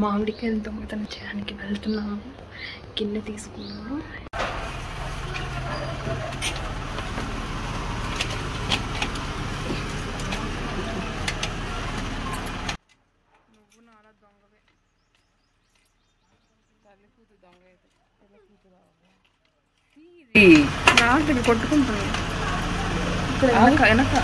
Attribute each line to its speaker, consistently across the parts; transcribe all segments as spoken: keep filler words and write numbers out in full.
Speaker 1: మామిడికాయలు దొంగతనం చేయడానికి వెళ్తున్నాము. గిన్నె తీసుకున్నాము. నువ్వు నాలా దొంగవే. తల్లి కూతురు దొంగ అయితే రాత్రి కొట్టుకుంటున్నాను. ఇక్కడ వెనక వెనక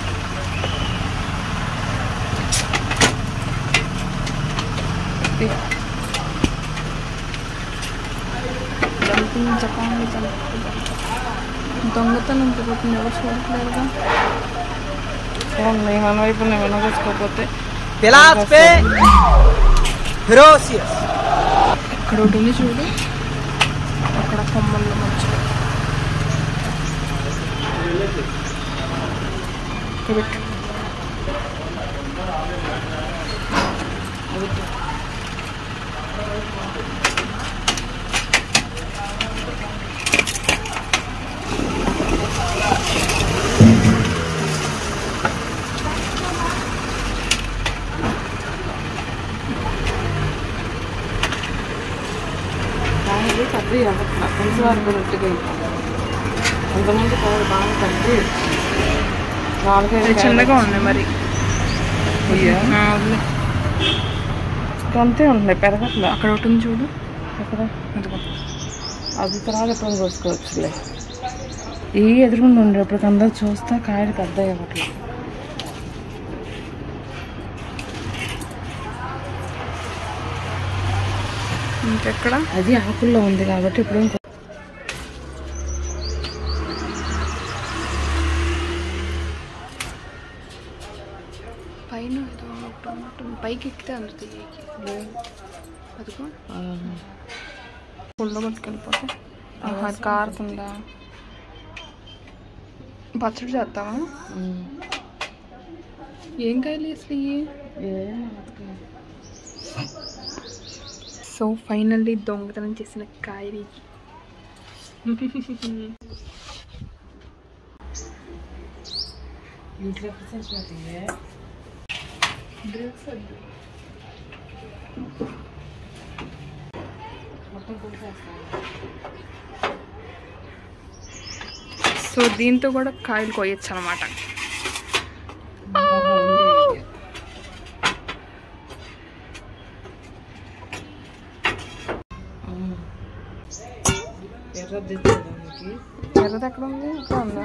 Speaker 1: చెప్పండి. దొంగతనం పోతుంది, ఎవరు చూడట్లేదుగా. చూడండి మన వైపు వినగొచ్చుకోకపోతే ఇక్కడ ఒకటి ఉంది చూడు, అక్కడ కొమ్మల్లో మంచి పెట్టు. కర్రీ అవ్వట్లా కొంచెం వరకు రొట్టెగా అంతమంది కాదు, బాగా కర్రీ నాలుగైదు చిన్నగా ఉన్నాయి. మరి అంతే ఉన్నాయి, పెరగట్లే. అక్కడ ఒకటి ఉంది చూడు, అక్కడ అది తర్వాత ఎప్పుడు కోసుకోవచ్చులే. ఏ ఎదురుకుండా ఉండేప్పటికి అందరూ చూస్తా కాయలు పెద్ద అవ్వట్లే. ఇంకెక్కడ అది ఆకుల్లో ఉంది కాబట్టి ఇప్పుడు పైన పైకి ఎక్కితే అందుతుంది. అదిగో పుల్ల పట్టుకెళ్ళిపోతే అది కారుతుందా. పచ్చడి చేస్తావా? ఏం కాయలు అసలు ఇవి? సో ఫైనల్లీ దొంగతనం చేసిన కాయలు. సో దీంతో కూడా కాయలు కోయచ్చు అన్నమాట. ఎర్రది ఎక్కడ ఉంది? ఇక్కడ ఉందా?